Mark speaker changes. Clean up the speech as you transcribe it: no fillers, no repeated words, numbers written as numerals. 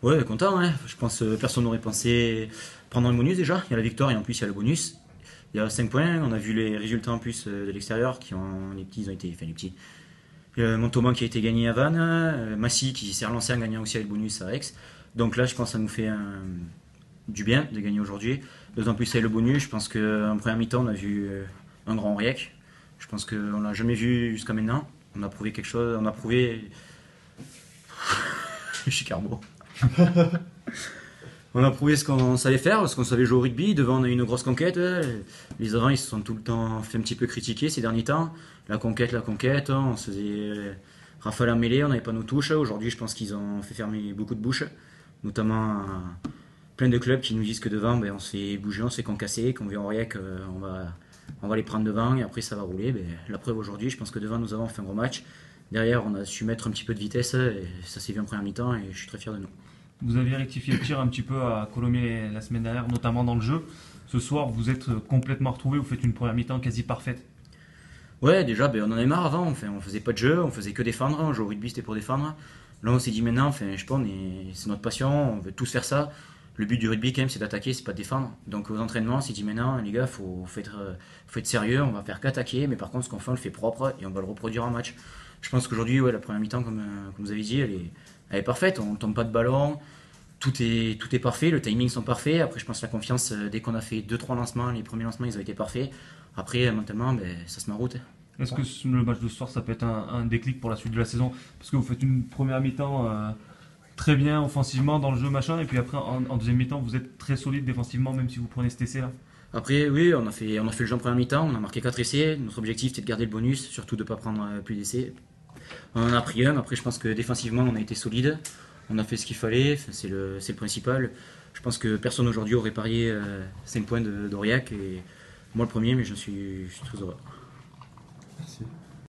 Speaker 1: Ouais, content, hein. Je pense que personne n'aurait pensé prendre un bonus déjà. Il y a la victoire et en plus il y a le bonus. Il y a 5 points. On a vu les résultats en plus de l'extérieur qui ont les petits, ils ont été, enfin les petits. Montauban qui a été gagné à Vannes, Massy qui s'est relancé en gagnant aussi avec le bonus à Aix. Donc là, je pense que ça nous fait du bien de gagner aujourd'hui. D'autant plus avec le bonus, je pense qu'en première mi-temps, on a vu un grand Aurillac. Je pense qu'on l'a jamais vu jusqu'à maintenant. On a prouvé quelque chose, on a prouvé. Je suis carbo. On a prouvé ce qu'on savait faire, ce qu'on savait jouer au rugby. Devant, on a eu une grosse conquête. Les avants, ils se sont tout le temps fait un petit peu critiquer ces derniers temps. La conquête, on se faisait rafale en mêlée, on n'avait pas nos touches. Aujourd'hui, je pense qu'ils ont fait fermer beaucoup de bouches, notamment plein de clubs qui nous disent que devant, ben, on se fait bouger, on se fait concasser. Quand on vient en Aurillac, on va les prendre devant et après ça va rouler. Ben, la preuve aujourd'hui, je pense que devant, nous avons fait un gros match. Derrière, on a su mettre un petit peu de vitesse et ça s'est vu en première mi-temps et je suis très fier de nous.
Speaker 2: Vous aviez rectifié le tir un petit peu à Colomiers la semaine dernière, notamment dans le jeu. Ce soir, vous êtes complètement retrouvé, vous faites une première mi-temps quasi parfaite.
Speaker 1: Ouais, déjà, ben, on en avait marre avant. Enfin, on faisait pas de jeu, on faisait que défendre. On jouait au rugby, c'était pour défendre. Là, on s'est dit maintenant, enfin, je sais pas, c'est notre passion, on veut tous faire ça. Le but du rugby, quand même, c'est d'attaquer, c'est pas de défendre. Donc, aux entraînements, on s'est dit maintenant, les gars, faut être sérieux, on va faire qu'attaquer, mais par contre, ce qu'on fait, on le fait propre et on va le reproduire en match. Je pense qu'aujourd'hui, ouais, la première mi-temps, comme vous avez dit, elle est parfaite. On tombe pas de ballon, tout est parfait, le timing sont parfaits. Après, je pense que la confiance, dès qu'on a fait deux trois lancements, les premiers lancements, ils ont été parfaits. Après, mentalement, ben, ça se met en route.
Speaker 2: Est-ce que le match de ce soir, ça peut être un déclic pour la suite de la saison? Parce que vous faites une première mi-temps très bien offensivement dans le jeu, machin, et puis après, en deuxième mi-temps, vous êtes très solide défensivement, même si vous prenez cet essai là.
Speaker 1: Après, oui, on a fait le jeu en première mi-temps, on a marqué 4 essais. Notre objectif c'était de garder le bonus, surtout de ne pas prendre plus d'essais. On en a pris un, après je pense que défensivement on a été solide, on a fait ce qu'il fallait, enfin, c'est le principal. Je pense que personne aujourd'hui aurait parié 5 points d'Aurillac, et moi le premier, mais je suis très heureux.
Speaker 3: Merci.